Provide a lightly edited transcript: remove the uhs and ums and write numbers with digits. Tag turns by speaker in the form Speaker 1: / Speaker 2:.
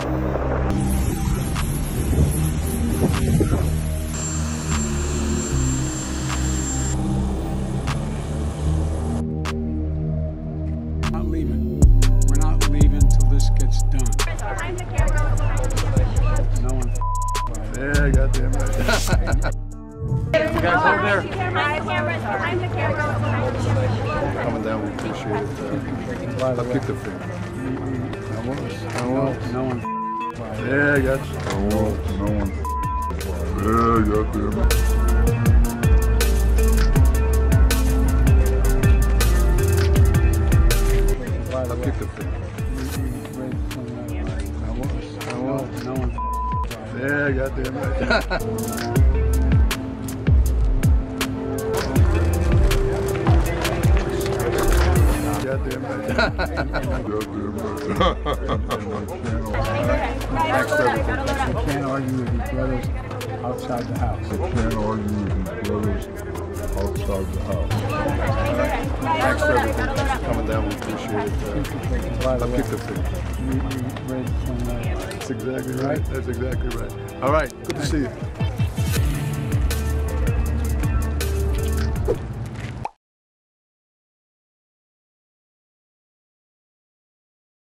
Speaker 1: Yeah, goddamn right. You guys hold there. Coming down, we appreciate it. I picked the film. No one. Yeah, I got you. No one. Yeah, goddamn right. I picked the film. No one. Yeah, goddamn right. Goddamn right. You can't argue with your brothers outside the house. You can't argue with your brothers outside the house. Thanks for everything. Coming down, we appreciate it. I picked the film. That's exactly right. That's exactly right. All right, good to see you.